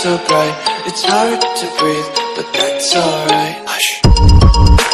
so bright, it's hard to breathe, but that's alright. Hush.